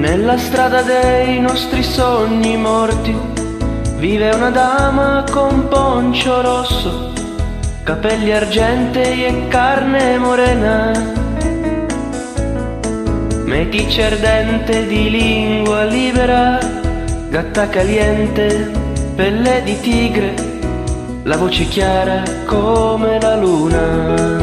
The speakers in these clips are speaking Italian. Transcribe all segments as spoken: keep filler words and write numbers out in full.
Nella strada dei nostri sogni morti vive una dama con poncio rosso, capelli argentei e carne morena, meticcia ardente di lingua libera, gatta caliente, pelle di tigre, la voce chiara come la luna.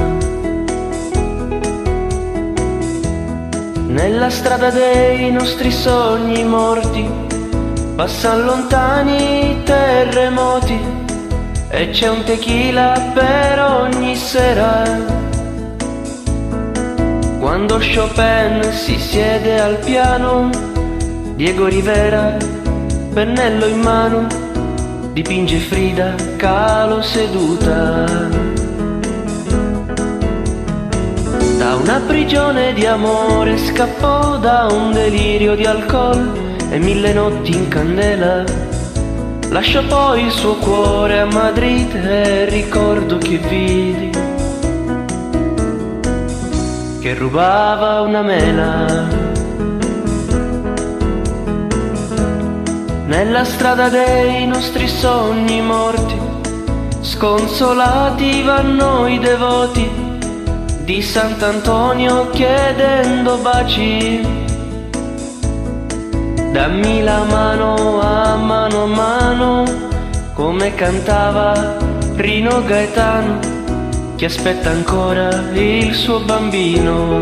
Nella strada dei nostri sogni morti passan lontani terremoti e c'è un tequila per ogni sera. Quando Chopin si siede al piano, Diego Rivera, pennello in mano, dipinge Frida Kahlo seduta. Da una prigione di amore scappò, da un delirio di alcol e mille notti in candela. Lasciò poi il suo cuore a Madrid e ricordo che vidi che rubava una mela. Nella strada dei nostri sogni morti, sconsolati vanno i devoti di Sant'Antonio chiedendo baci. Dammi la mano a mano a mano, come cantava Rino Gaetano, che aspetta ancora il suo bambino.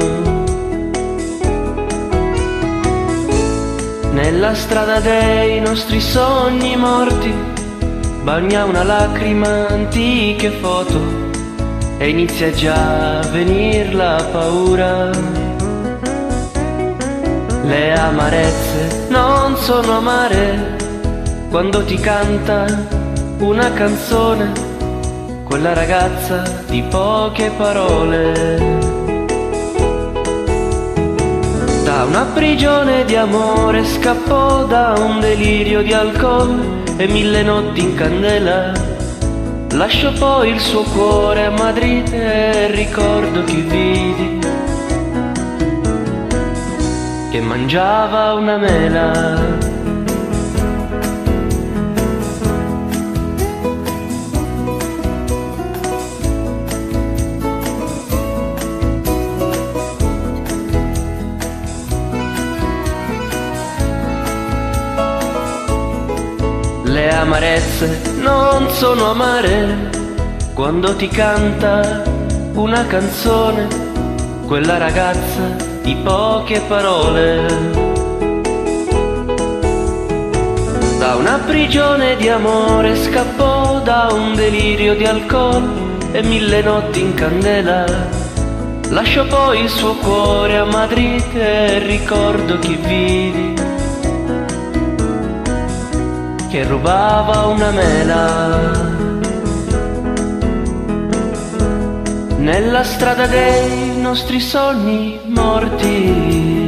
Nella strada dei nostri sogni morti bagna una lacrima antiche foto e inizia già a venir la paura. Le amarezze non sono amare quando ti canta una canzone, quella ragazza di poche parole. Da una prigione di amore scappò, da un delirio di alcol e mille notti in candela. Lasciò poi il suo cuore a Madrid e ricordo che vidi che mangiava una mela. Le amarezze non sono amare quando ti canta una canzone, quella ragazza di poche parole. Da una prigione di amore scappò, da un delirio di alcol e mille notti in candela. Lasciò poi il suo cuore a Madrid e ricordo che vidi che rubava una mela. Nella strada dei nostri sogni morti.